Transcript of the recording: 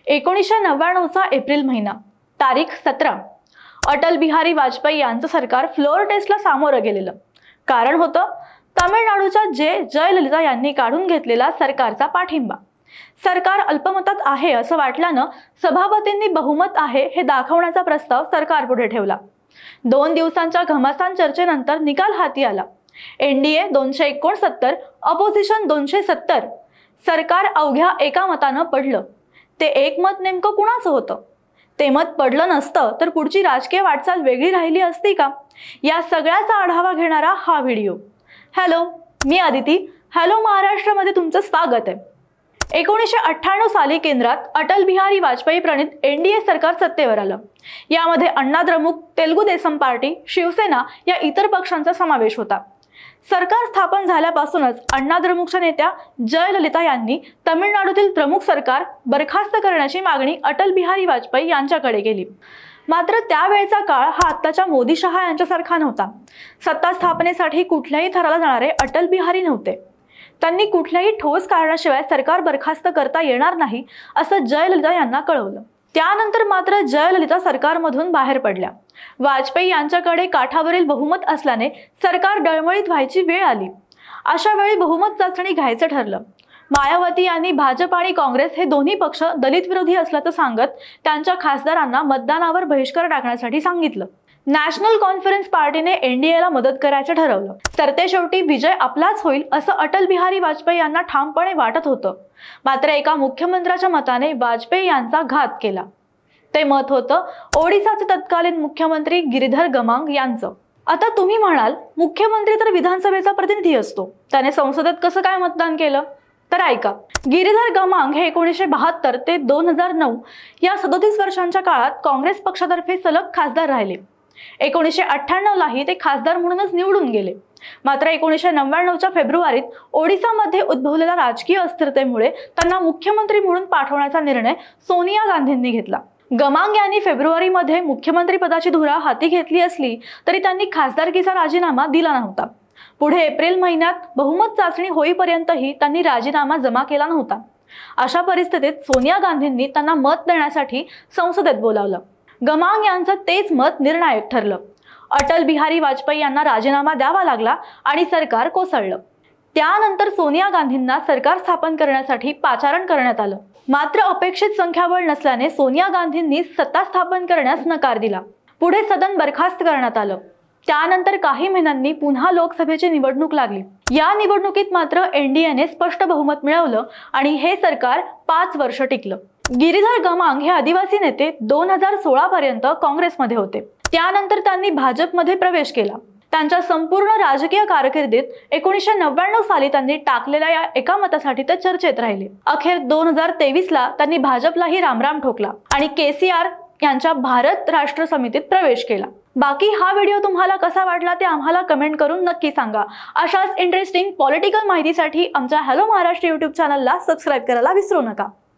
1999चा April महिना, तारीख 17। अटल बिहारी वाजपेयी यांचं सरकार फ्लोअर टेस्टला सामोरं गेलेलं। कारण होतं तामिळनाडूच्या जयललिता यांनी काढून घेतलेला सरकारचा पाठिंबा। सरकार अल्पमतात आहे असं वाटल्यानं सभापतींनी बहुमत आहे हे दाखवण्याचा प्रस्ताव सरकारपुढे ठेवला। 2 दिवसांच्या घमासान चर्चेनंतर निकाल हाती आला। NDA 269, opposition 270। सरकार अवघ्या एका मतानं पडलं। ते एक मत नेमकं कुणाचं होतं? ते मत पडलं नसतं तर पुढची राजकीय वाटचाल वेगळी राहिली असती का? या सगळ्याचा आढावा घेणारा हा व्हिडिओ। हॅलो, मी आदिती। हॅलो महाराष्ट्रामध्ये तुमचं स्वागत आहे। 1998 साली केंद्रात अटल बिहारी वाजपेयी प्रणित एनडीए सरकार सत्तेवर आलं। यामध्ये अण्णा द्रमुक, तेलुगू देसम पार्टी, शिवसेना या इतर पक्षांचा समावेश होता। सरकार स्थापन झाल्यापासूनच अण्णा द्रमुकच्या नेत्या जयललिता यांनी तमिळनाडूतील द्रमुक सरकार बरखास्त करण्याची मागणी अटल बिहारी वाजपेयी यांच्याकडे केली। मात्र त्यावेळचा काळ हा आत्ताच्या मोदी शहा यांच्यासारखा नव्हता। सत्ता स्थापनेसाठी कुठल्याही थराला जाणारे अटल बिहारी नव्हते। त्यांनी कुठल्याही ठोस कारणाशिवाय सरकार बरखास्त करता येणार नाही असं जयललिता यांना कळवलं। त्यानंतर मात्र जयललिता सरकारमधून बाहेर पडल्या। वाजपेयी यांच्याकडे काठावरील बहुमत असल्याने सरकार डळमळीत व्हायची वेळ आली। अशा वेळी बहुमत चाचणी घ्यायचं ठरलं। मायावती यांनी भाजप आणि काँग्रेस हे दोन्ही पक्ष दलित विरोधी असल्याचं सांगत त्यांच्या खासदारांना मतदानावर बहिष्कार टाकण्यासाठी सांगितलं। नॅशनल कॉन्फरन्स पार्टीने एनडीएला मदत करायचं ठरवलं। सरतेशेवटी विजय आपलाच होईल असं अटल बिहारी वाजपेयी यांना ठामपणे वाटत होतं। मात्र एका मुख्यमंत्र्याच्या मताने वाजपेयी यांचा घात केला। ते मत होतं ओडिसाचे तत्कालीन मुख्यमंत्री गिरीधर गमांग यांचं। आता तुम्ही म्हणाल, मुख्यमंत्री तर विधानसभेचा प्रतिनिधी असतो, त्याने संसदेत कसं काय मतदान केलं? तर ऐका, गिरीधर गमांग हे 1972 ते 2009 या 37 वर्षांच्या काळात काँग्रेस पक्षातर्फे सलग खासदार राहिले। 1998लाही ते खासदार म्हणूनच निवडून गेले। मात्र 1999च्या फेब्रुवारीत ओडिसामध्ये उद्भवलेल्या राजकीय अस्थिरतेमुळे त्यांना मुख्यमंत्री म्हणून पाठवण्याचा निर्णय सोनिया गांधींनी घेतला। गमांग यांनी फेब्रुवारीमध्ये मुख्यमंत्री पदाची धुरा हाती घेतली असली तरी त्यांनी खासदारकीचा राजीनामा दिला नव्हता। पुढे एप्रिल महिन्यात बहुमत चाचणी होईपर्यंतही त्यांनी राजीनामा जमा केला नव्हता। अशा परिस्थितीत सोनिया गांधींनी त्यांना मत देण्यासाठी संसदेत बोलावलं। गमांग यांचं तेच मत निर्णायक ठरलं। अटल बिहारी वाजपेयी यांना राजीनामा द्यावा लागला आणि सरकार कोसळलं। त्यानंतर सोनिया गांधींना सरकार स्थापन करण्यासाठी पाचारण करण्यात आलं। मात्र अपेक्षित संख्याबळ नसल्याने सोनिया गांधींनी सत्ता स्थापन करण्यास नकार दिला। पुढे सदन बरखास्त करण्यात आलं। त्यानंतर काही महिन्यांनी पुन्हा लोकसभेची निवडणूक लागली। या निवडणुकीत मात्र एनडीएने स्पष्ट बहुमत मिळवलं आणि हे सरकार 5 वर्ष टिकलं। गिरीधर गमांग हे आदिवासी नेते 2016 पर्यंत काँग्रेसमध्ये होते। त्यानंतर त्यांनी भाजपमध्ये प्रवेश केला। त्यांच्या संपूर्ण राजकीय कारकिर्दीत 1999 साली त्यांनी टाकलेल्या या एका मतासाठी ते चर्चेत राहिले। अखेर 2023ला त्यांनी भाजपलाही रामराम ठोकला आणि केसीआर यांच्या भारत राष्ट्र समितीत प्रवेश केला। बाकी हा व्हिडिओ तुम्हाला कसा वाटला ते आम्हाला कमेंट करून नक्की सांगा। अशाच इंटरेस्टिंग पॉलिटिकल माहितीसाठी आमच्या हॅलो महाराष्ट्र YouTube चॅनलला सबस्क्राइब करायला विसरू नका।